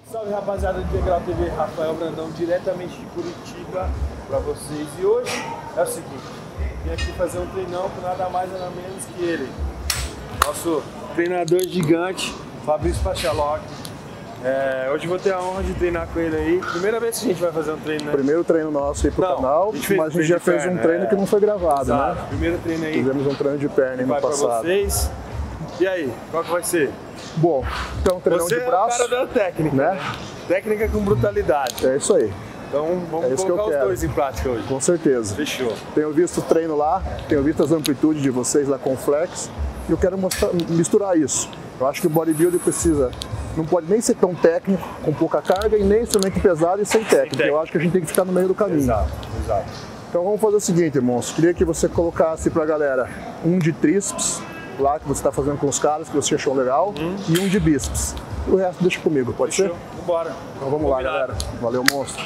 Salve rapaziada do Integral TV, Rafael Brandão, diretamente de Curitiba para vocês. E hoje é o seguinte, vim aqui fazer um treinão com nada mais nada menos que ele, nosso treinador gigante, Fabrício Pachalok. Hoje vou ter a honra de treinar com ele aí. Primeira vez que a gente vai fazer um treino, né? Primeiro treino nosso aí pro canal, mas a gente já fez um treino que não foi gravado, exato, né? Primeiro treino aí. Fizemos um treino de perna aí no passado. Vocês. E aí, qual que vai ser? Bom, então treinão de braço. Você é o cara da técnica, né? Técnica com brutalidade. É isso aí. Então vamos colocar os dois em prática hoje. Com certeza. Fechou. Tenho visto o treino lá, tenho visto as amplitudes de vocês lá com o flex e eu quero misturar isso. Eu acho que o bodybuilder não pode nem ser tão técnico, com pouca carga, e nem instrumento pesado e sem técnica. Eu acho que a gente tem que ficar no meio do caminho. Exato, exato. Então vamos fazer o seguinte, irmãos. Queria que você colocasse pra galera um de tríceps, lá que você está fazendo com os caras, que você achou legal, e um de bíceps. O resto deixa comigo, pode ser? Vambora. Então vamos lá, galera. Valeu, monstro.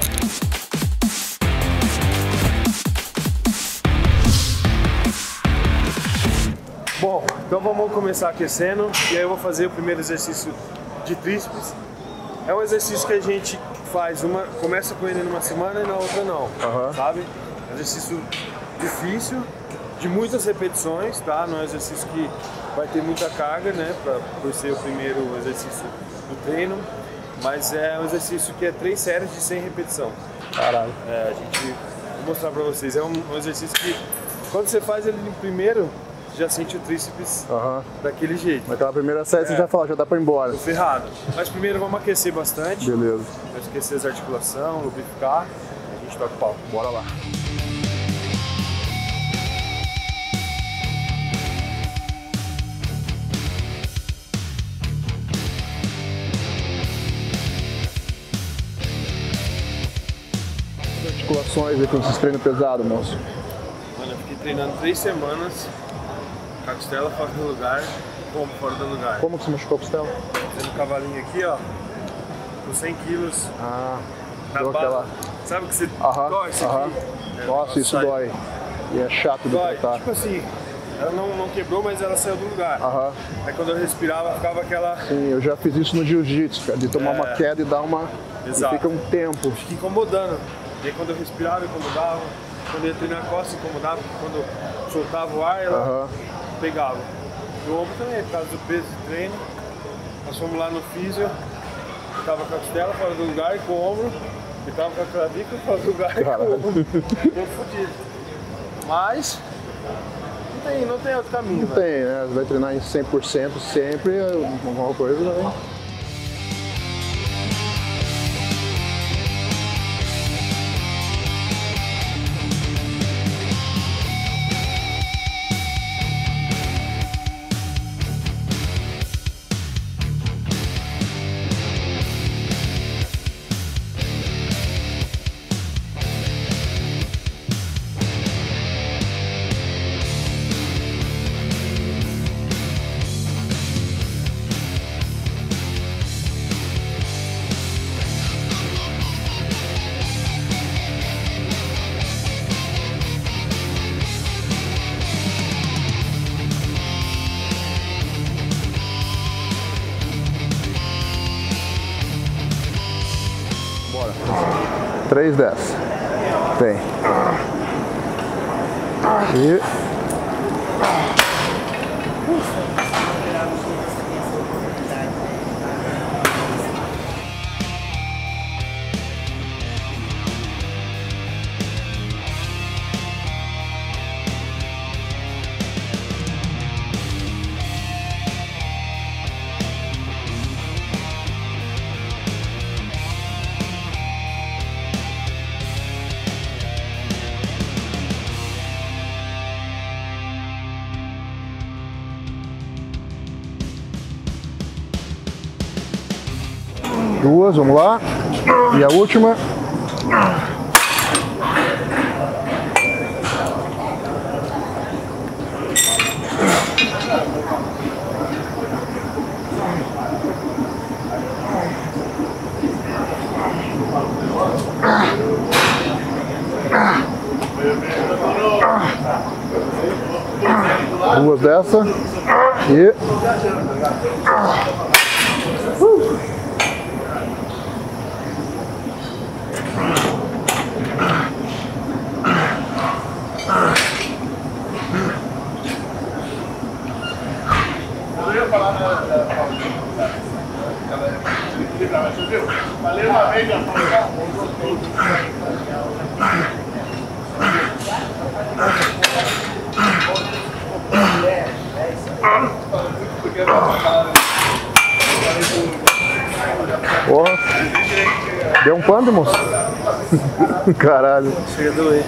Bom, então vamos começar aquecendo e aí eu vou fazer o primeiro exercício de tríceps. É um exercício que a gente faz, começa com ele numa semana e na outra não, sabe? É um exercício difícil, de muitas repetições, tá? Não é um exercício que vai ter muita carga, né? Por ser o primeiro exercício do treino, mas é um exercício que é 3 séries de 100 repetição. Caralho. Vou mostrar pra vocês, é um exercício que quando você faz ele no primeiro, já sente o tríceps daquele jeito. Naquela primeira série você já fala, já dá pra ir embora. Tô ferrado. Mas primeiro vamos aquecer bastante. Beleza. Vamos aquecer as articulações, lubrificar, a gente toca o pau. Bora lá. Articulações aí com esses treinos pesados, moço? Mano, eu fiquei treinando 3 semanas, com a costela fora do lugar, como fora do lugar. Como que você machucou a costela? Fazendo um cavalinho aqui, ó, com 100 quilos. Na deu base. aquela... Sabe que você torce aqui? Nossa, isso dói. E é chato de tratar. Tipo assim, ela não quebrou, mas ela saiu do lugar. Aí quando eu respirava, ficava aquela... Sim, eu já fiz isso no jiu-jitsu, cara, de tomar uma queda e dar uma... Exato. E fica um tempo. Fica incomodando. E aí quando eu respirava, incomodava. Quando eu ia treinar a costa, incomodava. Quando eu soltava o ar, ela pegava. E o ombro também, por causa do peso de treino. Nós fomos lá no físio, eu tava com a costela fora do lugar e com o ombro. Eu tava com a clavícula fora do lugar e com o ombro. Tô fodido. Mas não tem outro caminho. Não tem, né? Você vai treinar em 100% sempre, alguma coisa, né? Bora. 3 dessas. Vem. E... Duas, vamos lá. E a última. Duas dessa e Porra. Deu um pando, moço? Caralho. Chega a doer.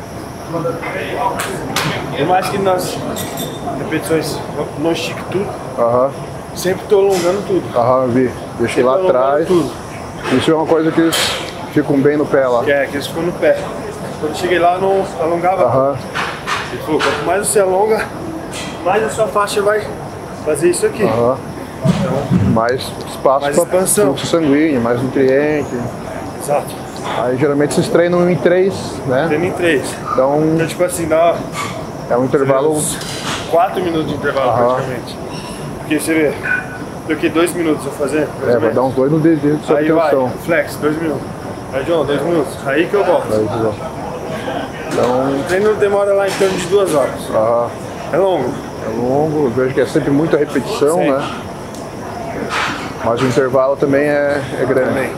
Eu mais que nas repetições não estico tudo. Sempre tô alongando tudo. Vi. Deixei lá atrás. Tudo. Isso é uma coisa que eles ficam bem no pé lá. Que eles ficam no pé. Quando eu cheguei lá, eu não alongava. Ele falou, quanto mais você alonga, mais a sua faixa vai fazer isso aqui. Então, mais espaço mais para expansão, fluxo sanguíneo, mais nutriente. Exato. Aí geralmente vocês treinam em 3, né? Treino em 3. Então tipo assim, dá um intervalo. 4 minutos de intervalo praticamente. Porque você vê, daqui 2 minutos eu fazer. Vai dar uns 2 no dedo de aí vai, tensão. flex, 2 minutos. Aí, João, 2 minutos. Aí que eu volto. Então, o treino demora lá em torno de 2 horas. É longo. É longo, eu vejo que é sempre muita repetição, né? Mas o intervalo também é grande.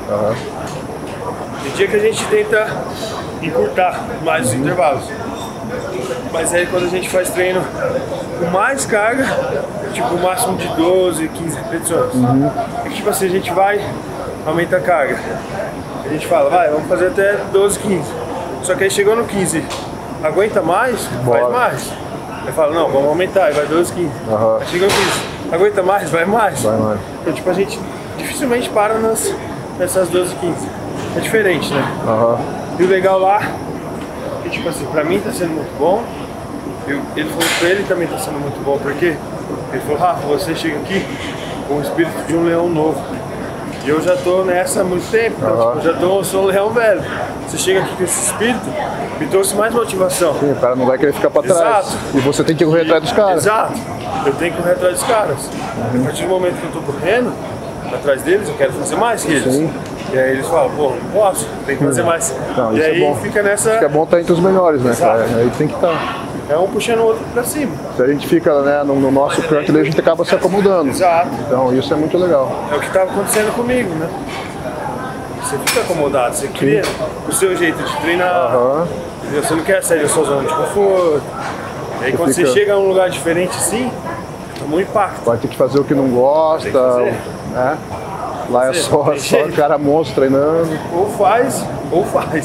Tem dia que a gente tenta encurtar mais os intervalos. Mas aí quando a gente faz treino com mais carga, tipo o máximo de 12, 15 repetições. É que tipo assim, a gente vai, aumenta a carga. A gente fala, vamos fazer até 12, 15. Só que aí chegou no 15, aguenta mais, faz mais. Aí fala, não, vamos aumentar, aí vai 12, 15. Aí chegou no 15, aguenta mais, vai mais. Então tipo, a gente dificilmente para nessas 12, 15. É diferente, né? E o legal lá, que tipo assim, pra mim tá sendo muito bom. Ele falou que pra ele também tá sendo muito bom, porque ele falou, Rafa, você chega aqui com o espírito de um leão novo. E eu já tô nessa há muito tempo, então, tipo, eu sou um leão velho. Você chega aqui com esse espírito, me trouxe mais motivação. Sim, o cara não vai querer ficar pra trás. Exato. E você tem que correr atrás dos caras. Exato. Eu tenho que correr atrás dos caras. A partir do momento que eu tô correndo atrás deles, eu quero fazer mais que eles. E aí eles falam, pô, não posso, tem que fazer mais. Não, e aí é bom. fica nessa... Isso que é bom estar entre os melhores, né, cara? Aí tem que estar. É um puxando o outro pra cima. Se a gente fica, né, no nosso canto, a gente acaba se acomodando. Exato. Então isso é muito legal. É o que estava acontecendo comigo, né? Você fica acomodado, você cria o seu jeito de treinar. Você não quer sair da sua zona de conforto. E aí quando você chega num lugar diferente assim, toma um impacto. Vai ter que fazer o que não gosta, né? Lá é só o cara monstro treinando. Ou faz. Não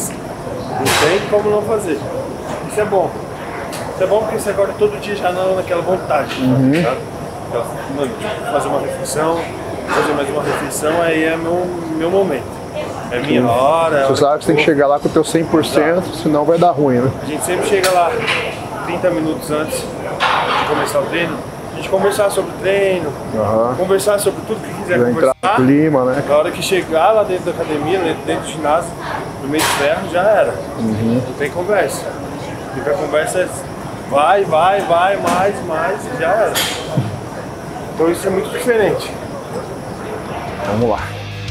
tem como não fazer. Isso é bom. Isso é bom porque você agora todo dia já não naquela vontade. Sabe? Mano, fazer uma refeição, fazer mais uma refeição, aí é meu momento. É minha hora. Você sabe que você tem que chegar lá com o teu 100%, senão vai dar ruim, né? A gente sempre chega lá 30 minutos antes de começar o treino. A gente conversar sobre o treino, conversar sobre tudo que quiser conversar. Entrar no clima, né? Na hora que chegar lá dentro da academia, dentro do ginásio, no meio de ferro, já era. Não tem conversa. Porque a conversa é vai, mais, e já era. Então isso é muito diferente. Vamos lá.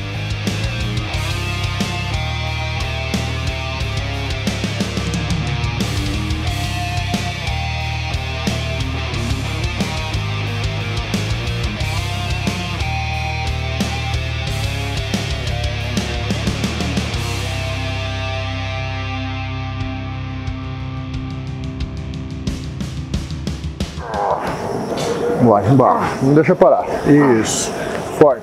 Vamos lá, embaixo. Não deixa parar. Isso. Forte.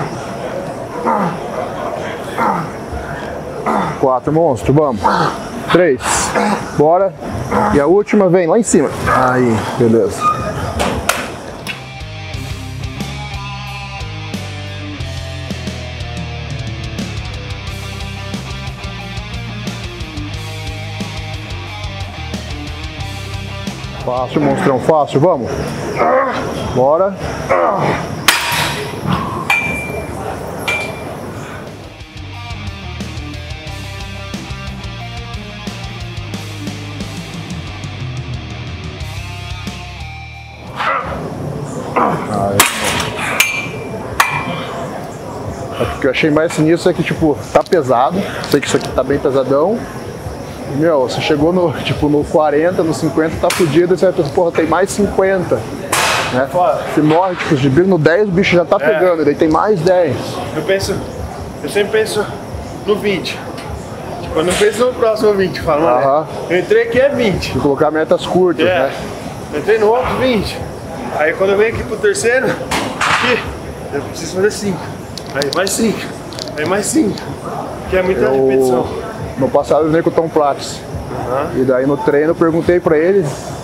4, monstro. Vamos. 3. Bora. E a última vem lá em cima. Aí, beleza. Fácil, monstrão, fácil, vamos. Bora. Aí. O que eu achei mais sinistro é que, tipo, tá pesado. Sei que isso aqui tá bem pesadão. Meu, você chegou no, tipo, no 40, no 50, tá fudido, e você vai pensar, porra, tem mais 50. Né? Você morre, tipo, de no 10 o bicho já tá pegando, e daí tem mais 10. Eu penso eu sempre penso no 20. Tipo, eu não penso no próximo 20, falo, mano, eu entrei aqui é 20. E colocar metas curtas, né? Eu entrei no outro 20. Aí quando eu venho aqui pro terceiro, aqui, eu preciso fazer 5. Aí mais 5. Aí mais 5. Que é muita repetição. No passado eu venho com o Tom Platz. E daí no treino eu perguntei pra ele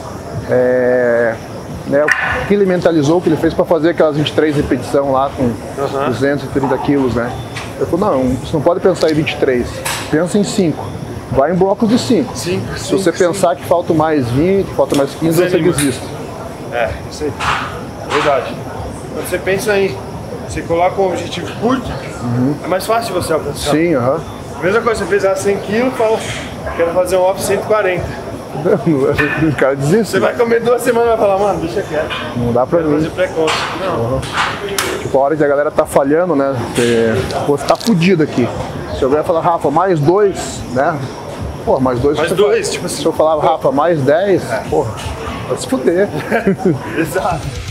né, o que ele mentalizou, o que ele fez para fazer aquelas 23 repetições lá com 230 quilos, né? Eu falei, não, você não pode pensar em 23, pensa em 5. Vai em blocos de 5. Se você pensar que falta mais 20, falta mais 15, você desiste. Isso aí. Verdade. Quando você pensa em, você coloca um objetivo curto, é mais fácil você alcançar. Sim, A mesma coisa, você pesar 100 kg e fala, quero fazer um off 140. O cara desiste. Você vai comer 2 semanas e vai falar, mano, deixa quieto. Não dá pra mim. Fazer precoce. Não. Tipo, a hora que a galera tá falhando, né? Você tá fudido aqui. Se eu vier falar, Rafa, mais 2, né? Pô, mais 2. Mais 2, tipo assim. Se eu falava, Rafa, mais 10, porra, vai se fuder. Exato.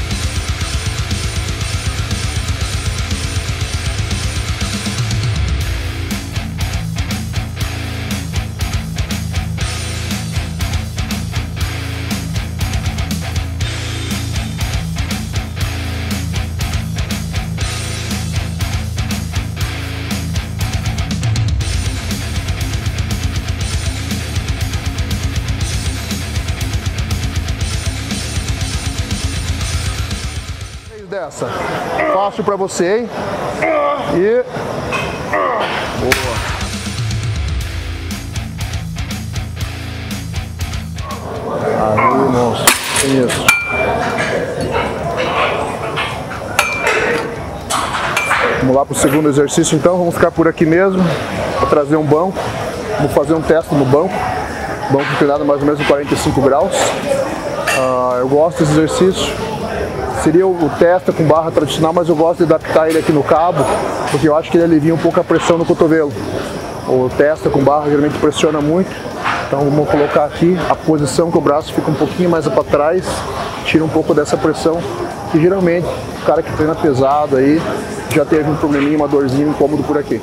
Dessa. Fácil pra você, hein? E... Boa. Aí, monstro. Isso. Vamos lá pro segundo exercício, então. Vamos ficar por aqui mesmo. Vou trazer um banco. Vamos fazer um teste no banco. Banco inclinado mais ou menos em 45 graus. Eu gosto desse exercício. Seria o testa com barra tradicional, mas eu gosto de adaptar ele aqui no cabo, porque eu acho que ele alivia um pouco a pressão no cotovelo. O testa com barra geralmente pressiona muito, então vamos colocar aqui a posição que o braço fica um pouquinho mais para trás, tira um pouco dessa pressão, e geralmente o cara que treina pesado aí já teve um probleminha, uma dorzinha, um incômodo por aqui.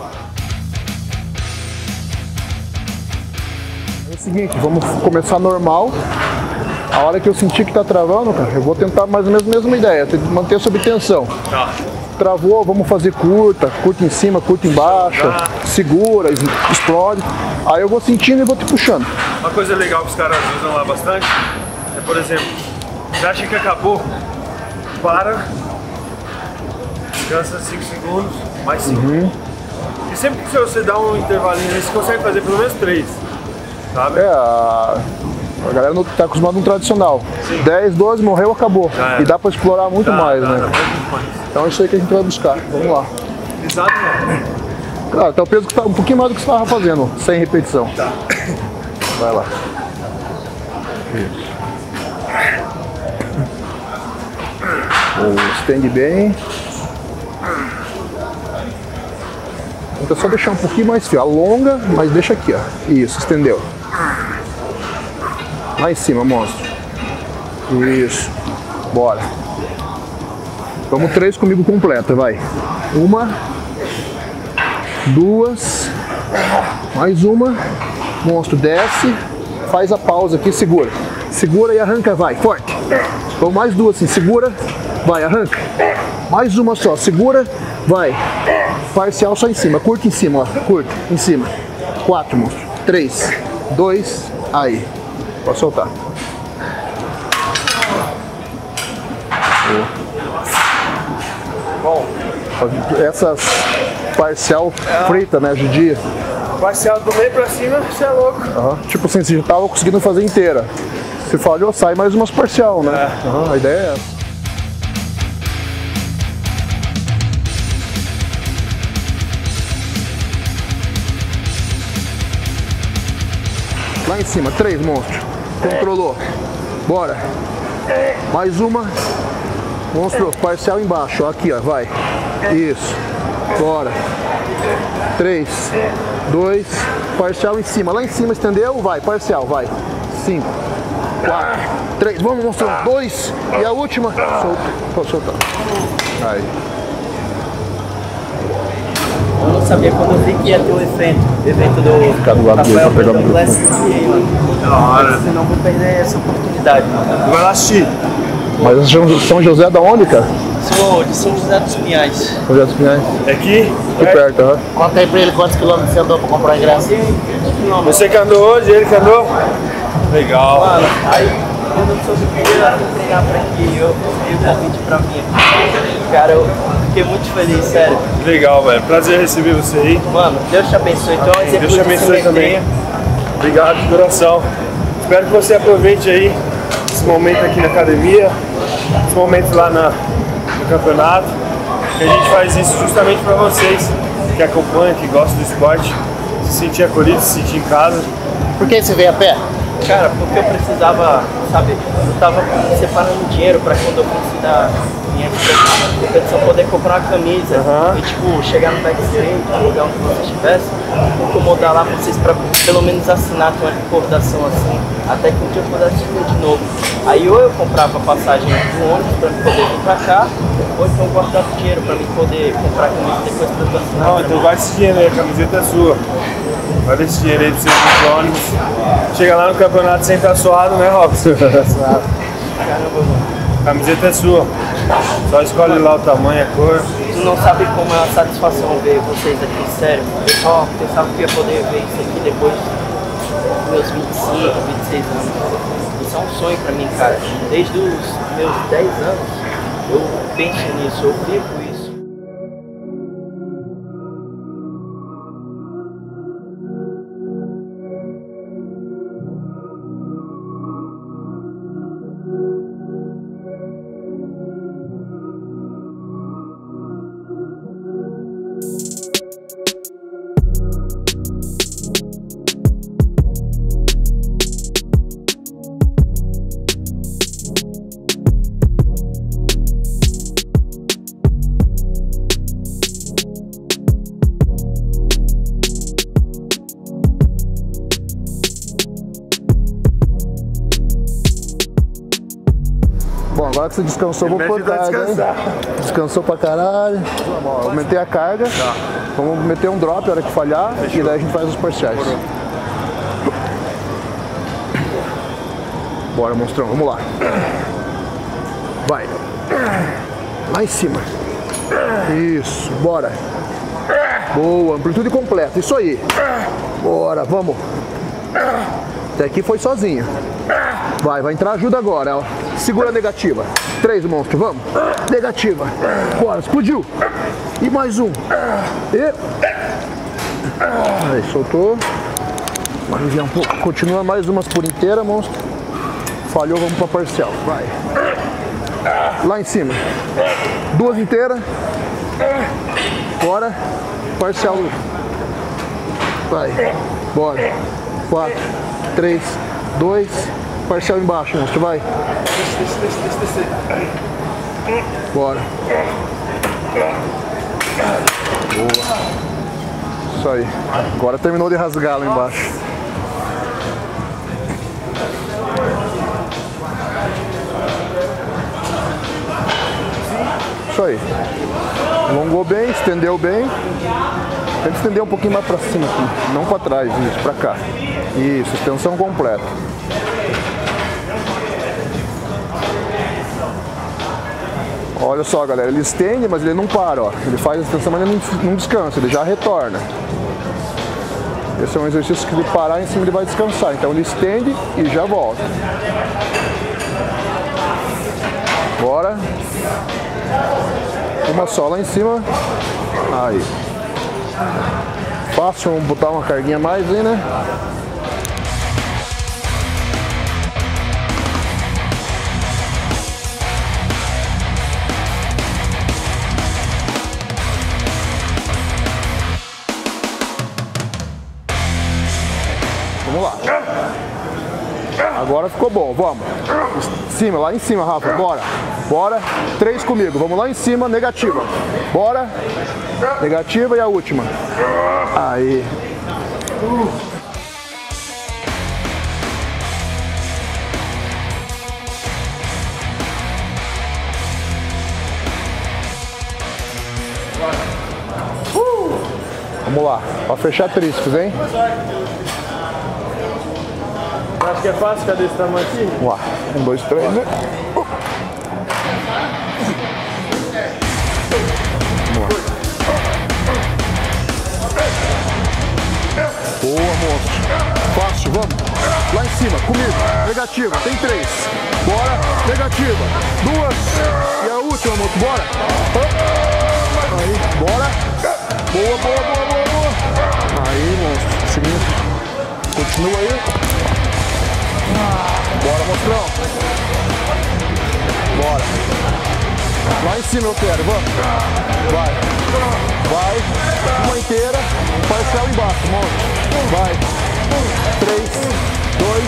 É o seguinte, vamos começar normal. A hora que eu sentir que tá travando, cara, eu vou tentar mais ou menos a mesma ideia, manter sob tensão. Travou, vamos fazer curta em cima, curta embaixo, segura, explode. Aí eu vou sentindo e vou te puxando. Uma coisa legal que os caras usam lá bastante é, por exemplo, você acha que acabou, para, descansa 5 segundos, mais 5. E sempre que você dá um intervalinho, você consegue fazer pelo menos 3, sabe? A galera não tá acostumada no tradicional. 10, 12, morreu, acabou. E dá pra explorar muito mais, né? Então é isso aí que a gente vai buscar. Vamos lá. Exato, mano. Claro, até o peso que tá um pouquinho mais do que você estava fazendo, sem repetição. Vai lá. Isso. Estende bem. Tenta só deixar um pouquinho mais fio. Alonga, mas deixa aqui, ó. Isso, estendeu. Lá em cima, monstro. Isso. Bora. Vamos 3 comigo completa, vai. 1, 2, mais uma. Monstro, desce. Faz a pausa aqui, segura. Segura e arranca, vai, forte. Vamos mais 2 assim, segura, vai, arranca. Mais uma só, segura, vai. Parcial só em cima, curta em cima, ó. Curta, em cima. 4, monstro. 3, 2, aí. Pode soltar. Bom, essas parcial frita, né, judia. parcial do meio pra cima, você é louco. Tipo assim, você já tava conseguindo fazer inteira. Se falhou, sai mais umas parcial, né? A ideia é essa. Lá em cima, 3, monstro. Controlou. Bora. Mais uma. Monstro, parcial embaixo. Ó, aqui, ó, vai. Isso. Bora. 3, 2, parcial em cima. Lá em cima, estendeu? Vai, parcial, vai. 5, 4, 3. Vamos, monstro. 2. E a última. Solta. Pode soltar. Aí. sabia quando eu vi que ia ter o evento do Ficar do lado dele Rafael pra pegar o Bless, microfone. e aí, mano, Da hora. senão vou perder essa oportunidade, mano. Vai lá assistir. Mas São José da onde, cara? Sou de São José dos Pinhais. São José dos Pinhais. É aqui? Aqui perto, aham. Conta aí pra ele quantos quilômetros você andou pra comprar ingresso. Você que andou hoje, ele que andou? Legal. Mano, aí eu não soube que eu ia treinar pra aqui, eu vi o convite pra mim. Cara, eu fiquei muito feliz, sério. Legal, velho. Prazer receber você aí. Mano, Deus te abençoe. Então, um exemplo Deus te de abençoe se também. meter. Obrigado de coração. Espero que você aproveite aí esse momento aqui na academia, esse momento lá no campeonato. Que a gente faz isso justamente para vocês que acompanham, que gostam do esporte, se sentir acolhido, se sentir em casa. Por que você veio a pé? Cara, porque eu precisava, sabe, eu tava separando dinheiro pra quando eu fosse da minha competição poder comprar uma camisa e tipo, chegar no backstage, no lugar onde você estivesse, incomodar lá vocês pra pelo menos assinar uma recordação assim, até que um dia eu pudesse ver de novo. Aí ou eu comprava passagem do ônibus pra me poder vir pra cá, ou então eu guardava dinheiro pra me poder comprar a camisa depois pra eu assinar. Não, então vai esse dinheiro aí, a camiseta é sua. Vai esse dinheiro aí pra você ir pro ônibus. Chega lá no campeonato sem estar suado, né, Robson? Caramba, mano. A camiseta é sua. Só escolhe lá o tamanho, a cor. Tu não sabe como é uma satisfação ver vocês aqui, sério. Eu só pensava que ia poder ver isso aqui depois dos meus 25, 26 anos. Isso é um sonho pra mim, cara. Desde os meus 10 anos, eu penso nisso, eu vivo isso. Bom, agora que você descansou, vou pôr carga, hein? Descansou pra caralho. Ó, aumentei a carga. Vamos meter um drop a hora que falhar. E daí a gente faz os parciais. Bora, monstrão, vamos lá. Vai. Lá em cima. Isso, bora. Boa, amplitude completa, isso aí. Bora, vamos. Até aqui foi sozinho. Vai entrar ajuda agora, ó. Segura a negativa. 3, monstro, vamos. Negativa. Bora, explodiu. E mais um. E... Aí, soltou. Vamos aliviar um pouco. Continua mais umas por inteira, monstro. Falhou, vamos pra parcial. Vai. Lá em cima. 2 inteiras. Bora. Parcial. Vai. Bora. 4, 3, 2. Parcial embaixo, monstro. Vai. Bora. Boa. Isso aí. Agora terminou de rasgar lá embaixo. Isso aí. Alongou bem, estendeu bem. Tenta estender um pouquinho mais pra cima aqui, não pra trás, isso, pra cá. Isso, extensão completa. Olha só, galera, ele estende, mas ele não para, ó. Ele faz a extensão, mas ele não descansa, ele já retorna. Esse é um exercício que ele parar em cima ele vai descansar. Então ele estende e já volta. Bora. Uma só lá em cima. Aí. Fácil, vamos botar uma carguinha a mais aí, né? Vamos lá. Agora ficou bom, vamos. Cima, lá em cima, Rafa, bora. Bora. 3 comigo, vamos lá em cima, negativa. Bora. Negativa e a última. Aí. Vamos lá, pra fechar tríceps, hein? Acho que é fácil, cadê esse tamanho aqui? Vamos lá, 1, 2, 3, né? Vamos lá. Boa, monstro. Fácil, vamos. Lá em cima, comigo. Negativa, tem 3. Bora, negativa. 2. E a última, monstro, bora. Aí, bora. Boa, boa, boa, boa, boa. Aí, monstro. Seguinte. Continua aí. Bora, monstrão. Bora. Lá em cima eu quero, vamos. Vai. Vai. Uma inteira. Parcial embaixo, monstro. Vai. 3, 2.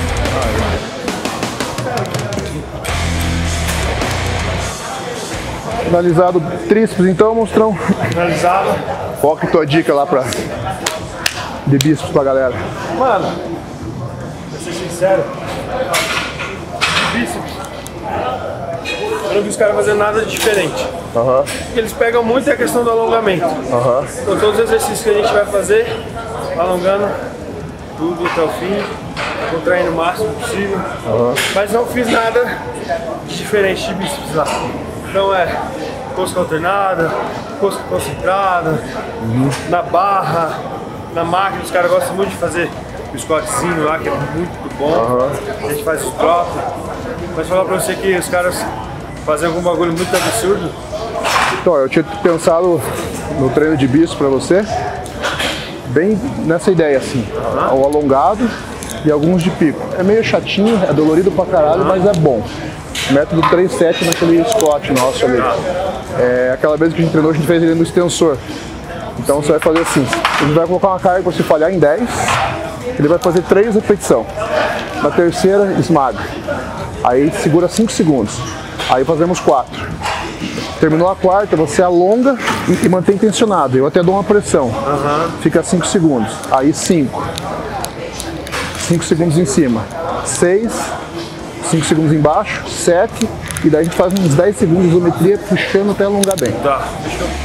Finalizado tríceps então, monstrão. Finalizado. Qual que é a tua dica lá de bíceps pra galera? Mano, pra ser sincero, bíceps, eu não vi os caras fazendo nada de diferente. Aham. O que eles pegam muito é a questão do alongamento. Aham. Então todos os exercícios que a gente vai fazer, alongando tudo até o fim, contraindo o máximo possível. Mas não fiz nada de diferente de bíceps lá. Então é cosca alternada, cosca concentrada, na barra, na máquina, os caras gostam muito de fazer o squatzinho lá, que é muito bom. A gente faz os drop. Mas falar pra você que os caras fazem algum bagulho muito absurdo. Então, eu tinha pensado no treino de bíceps pra você, bem nessa ideia assim, o alongado e alguns de pico. É meio chatinho, é dolorido pra caralho, mas é bom. Método 3-7 naquele squat nosso ali. É aquela vez que a gente treinou, a gente fez ele no extensor. Então você vai fazer assim, ele vai colocar uma carga para você falhar em 10, ele vai fazer 3 repetições. Na terceira, esmaga. Aí segura 5 segundos. Aí fazemos 4. Terminou a quarta, você alonga e mantém tensionado. Eu até dou uma pressão. Fica 5 segundos. Aí 5. 5 segundos em cima. 6. 5 segundos embaixo. 7. E daí a gente faz uns 10 segundos de isometria puxando até alongar bem. Tá, deixa eu...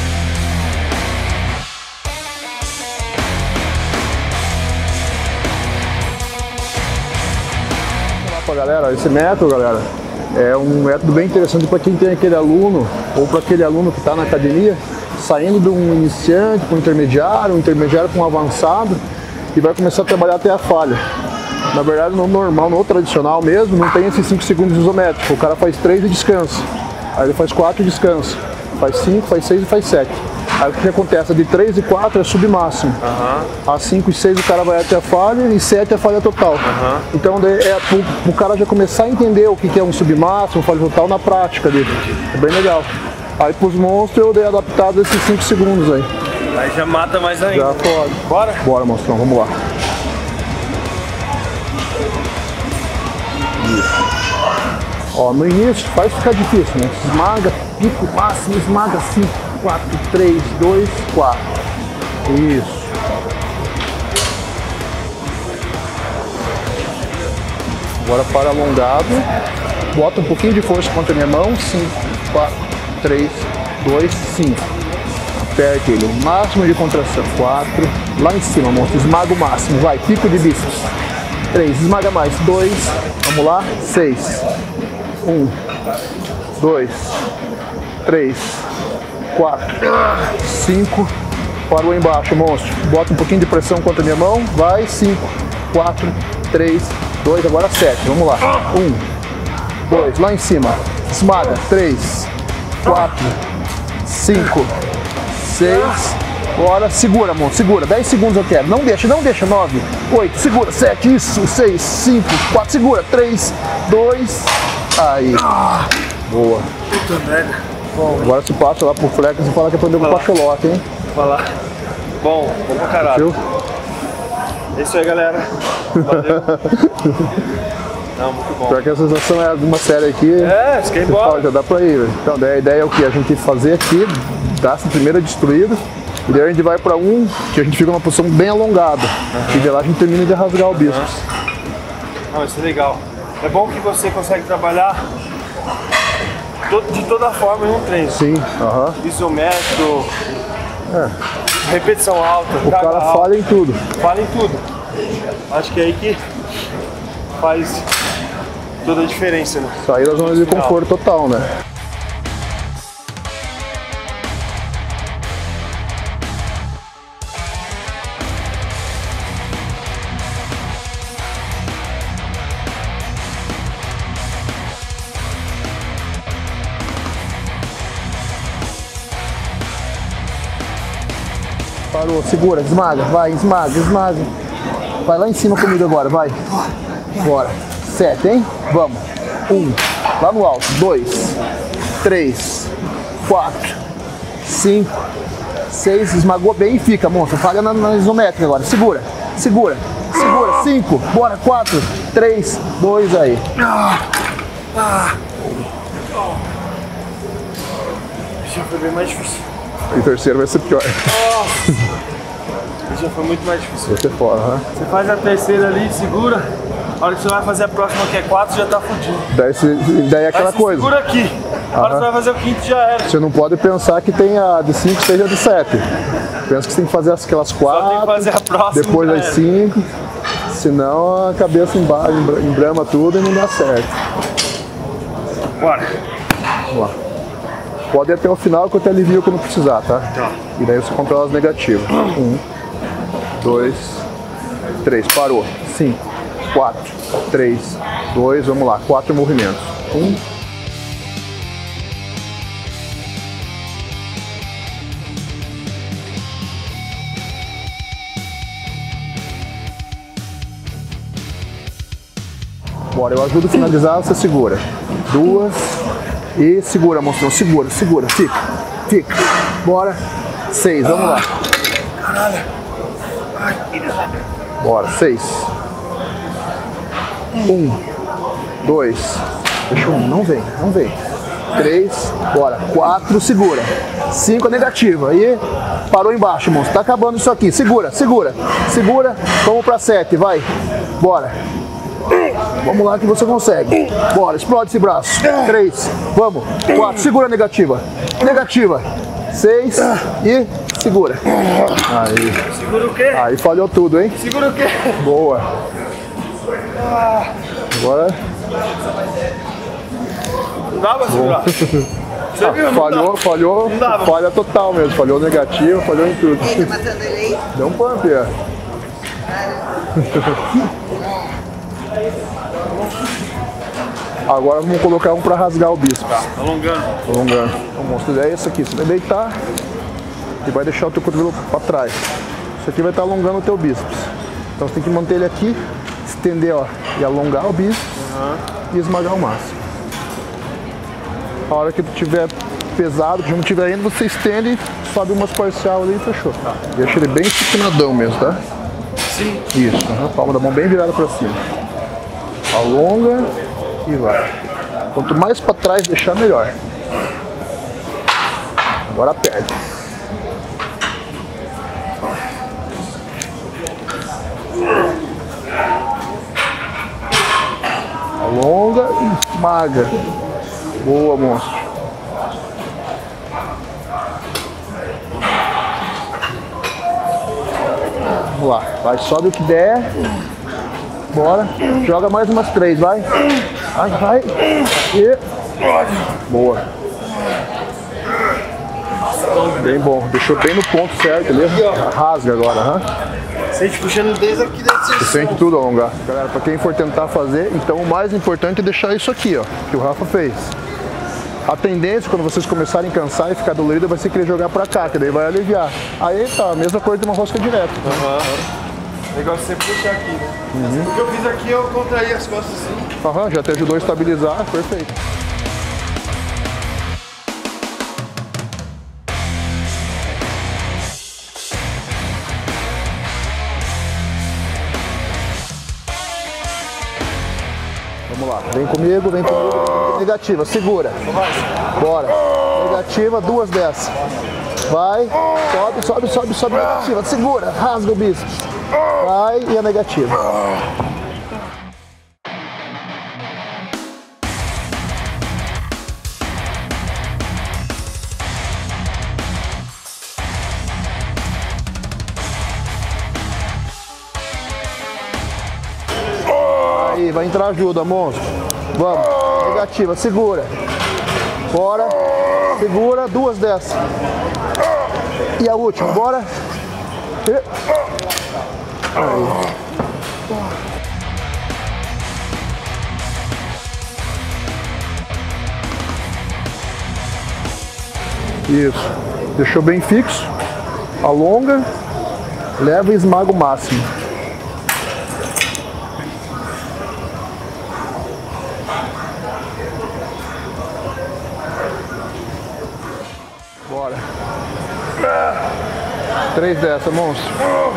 Pra galera, esse método, galera, é um método bem interessante para quem tem aquele aluno ou para aquele aluno que está na academia, saindo de um iniciante para um intermediário para um avançado e vai começar a trabalhar até a falha. Na verdade, no normal, no tradicional mesmo, não tem esses 5 segundos isométricos. O cara faz 3 e descansa. Aí ele faz 4 e descansa. Faz 5, faz 6 e faz 7. Aí o que acontece? De 3 e 4 é submáximo. A 5 e 6 o cara vai até a falha e 7 é a falha total. Então é o cara já começar a entender o que é um submáximo, falha total na prática dele. É bem legal. Aí pros monstros eu dei adaptado esses 5 segundos aí. Aí já mata mais ainda. Já pode. Bora? Bora, monstrão, vamos lá. Isso. Ó, no início faz ficar difícil, né? Esmaga, pico máximo, esmaga 5, 4, 3, 2, 4. Isso. Agora para alongado. Bota um pouquinho de força contra a minha mão. 5, 4, 3, 2, 5. Aperte ele, o máximo de contração. 4. Lá em cima, monstro. Esmaga o máximo. Vai, pico de bíceps. 3, esmaga mais. 2. Vamos lá. 6. 1, 2, 3, 4, 5. Parou embaixo, monstro. Bota um pouquinho de pressão contra a minha mão. Vai. 5, 4, 3, 2. Agora 7. Vamos lá. 1, 2. Lá em cima. Esmaga. 3, 4, 5, 6. Bora. Segura, monstro. Segura. 10 segundos eu quero. Não deixa, não deixa. 9, 8. Segura. 7. Isso. 6, 5, 4. Segura. 3, 2. Aí. Boa. Puta merda. Bom, agora se passa lá pro Flex e fala que aprendeu com o Pachelote, hein? Falar. Bom pra caralho. Viu? É isso aí, galera. Valeu. Não, muito bom. Pior que a sensação é alguma série aqui. É, isso que é embora. Já dá pra ir, velho. Então, a ideia é o que? A gente fazer aqui, dar essa primeira destruída, e daí a gente vai pra um que a gente fica numa posição bem alongada. E de lá a gente termina de rasgar o bíceps. Não, isso é legal. É bom que você consegue trabalhar de toda forma em um treino. Sim, isométrico, repetição alta, O cara falha em tudo. Falha em tudo. Acho que é aí que faz toda a diferença, né? Sair da zona de conforto total, né? Parou, segura, esmaga, vai, esmaga, esmaga. Vai lá em cima comigo agora, vai. Bora. 7, hein? Vamos. 1, lá no alto. 2, 3, 4, 5, 6. Esmagou bem e fica, monstro. Paga na isométrica agora. Segura, segura, segura. 5, bora. 4, 3, 2, aí. Já foi bem mais difícil. E o terceiro vai ser pior. Já foi muito mais difícil. Vai ser fora, né? Você faz a terceira ali, segura. A hora que você vai fazer a próxima, que é 4, já tá fudido. Daí é aquela Aí você coisa. segura aqui. A hora que você vai fazer o quinto, já era. Você não pode pensar que tem a de 5, 6 e a de 7. Pensa que você tem que fazer aquelas Só tem que 4, fazer a próxima. depois já as era. 5. Senão a cabeça embrama tudo e não dá certo. Bora. Vamos lá. Pode ir até o final que eu te alivio quando precisar, tá? E daí você controla as negativas. 1, 2, 3, parou. 5, 4, 3, 2, vamos lá. 4 movimentos. 1, bora, eu ajudo a finalizar, você segura. 2 e segura, monstrão. Segura, segura, fica, fica. Bora. 6, vamos lá. Bora, 6. 1, 2. Deixa 1, não vem, não vem. 3, bora. 4, segura. 5 é negativa. Aí, parou embaixo, monstro. Tá acabando isso aqui. Segura, segura, segura. Vamos pra 7, vai. Bora. Vamos lá que você consegue. Bora, explode esse braço. 3, vamos. 4, segura a negativa. Negativa. 6 e segura. Aí. Segura o quê? Aí falhou tudo, hein? Segura o quê? Boa. Agora. Não dá pra segurar. Você viu? Não Falhou, dá. falhou. Não dava. Falha total mesmo. Falhou negativa, falhou em tudo. Ele tá matando ele aí? Deu um pump, ó. Agora vamos colocar um pra rasgar o bíceps. Alongando. Alongando. O monstro é esse aqui. Você vai deitar e vai deixar o teu cotovelo para trás. Isso aqui vai estar alongando o teu bíceps. Então você tem que manter ele aqui, estender, ó, e alongar o bíceps e esmagar o máximo. A hora que tu tiver pesado, que já não tiver indo, você estende, sobe umas parcial ali e fechou. Deixa ele bem esticadão mesmo, tá? Sim. Isso, palma da mão bem virada para cima. Alonga e vai. Quanto mais para trás deixar, melhor. Agora perde. Alonga e esmaga. Boa, monstro. Vamos lá. Vai, sobe o que der. Bora. Joga mais umas 3, vai. Vai, vai. E... boa. Bem bom. Deixou bem no ponto certo ali. Rasga agora, Sente puxando desde aqui dentro. Você sente tudo alongar. Galera, pra quem for tentar fazer, então o mais importante é deixar isso aqui, ó, que o Rafa fez. A tendência, quando vocês começarem a cansar e ficar dolorido, vai ser querer jogar pra cá, que daí vai aliviar. Aí tá, a mesma coisa de uma rosca direta. O negócio é você puxar aqui, né? O que eu fiz aqui, eu contraí as costas assim. Já te ajudou a estabilizar, perfeito. Vamos lá, vem comigo, vem comigo. Negativa, segura. Bora. Negativa, 2 dessas. Vai, sobe, sobe, sobe, sobe. Negativa, segura, rasga o bíceps. Vai e a negativa. Aí, vai entrar ajuda, monstro. Vamos. Negativa, segura. Bora. Segura, 2 dessas. E a última, bora. Aí. Isso. Deixou bem fixo. Alonga. Leva e esmaga o máximo. Bora. 3 dessa, monstro.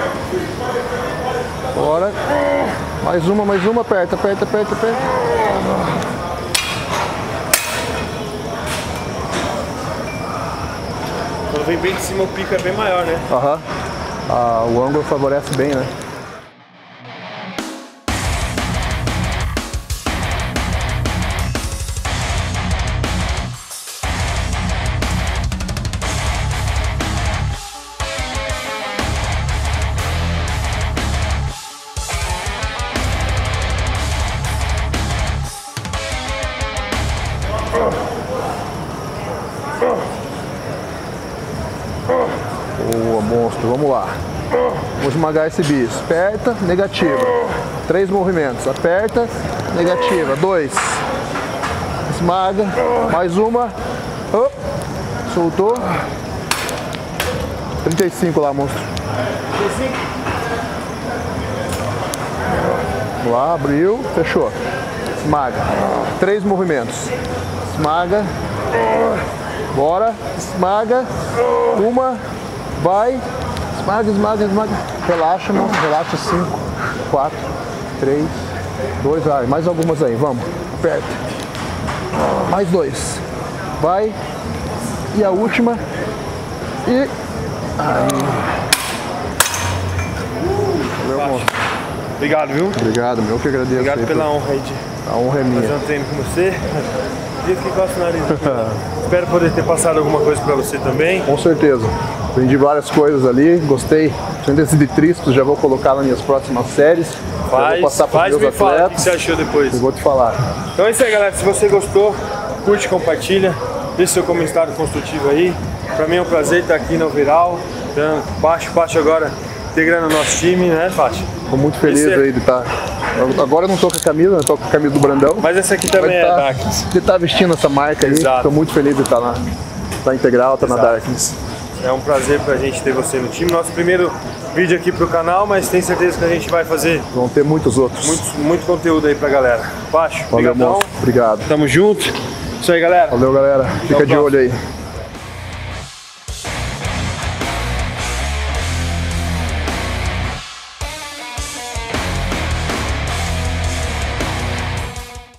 Bora. Mais uma, aperta, aperta, aperta, aperta. Quando vem bem de cima o pico é bem maior, né? Aham. O ângulo favorece bem, né? Boa, monstro, vamos lá. Vou esmagar esse bis. Aperta, negativa. 3 movimentos. Aperta, negativa. 2. Esmaga. Mais uma. Soltou. 35 lá, monstro. Vamos lá, abriu, fechou. Esmaga. 3 movimentos. Esmaga. Bora. Esmaga. Uma. Vai. Esmaga, esmaga, esmaga. Relaxa, mano. Relaxa. 5, 4, 3, 2. Vai. Mais algumas aí. Vamos. Aperta. Mais 2. Vai. E a última. E. Aí. Valeu, monstro. Obrigado, viu? Obrigado, meu que agradeço. Obrigado aí, pela honra aí de A honra é minha. fazer um treino com você. Diz que coça o nariz. Espero poder ter passado alguma coisa pra você também. Com certeza. Aprendi várias coisas ali, gostei. Principalmente esse de tríceps, já vou colocar nas minhas próximas séries. Já vou passar para os meus me fala o que atletas. você achou depois. Eu vou te falar. Então é isso aí, galera. Se você gostou, curte, compartilha. Deixe seu comentário construtivo aí. Pra mim é um prazer estar aqui no Viral. Então, Pacho agora integrando o nosso time, né, Pacho? Estou muito feliz aí de estar. Agora eu não tô com a camisa, eu tô com a camisa do Brandão. Mas essa aqui também é Darkness. De estar vestindo essa marca aí. Exato. Estou muito feliz de estar lá. Tá integral, tá na Darkness. É um prazer pra gente ter você no time. Nosso primeiro vídeo aqui pro canal, mas tenho certeza que a gente vai fazer Vão ter muitos outros. muito conteúdo aí pra galera. Pacho, Valeu, obrigadão. monstro. Obrigado. Tamo junto. Isso aí, galera. Valeu, galera. Fica de olho aí.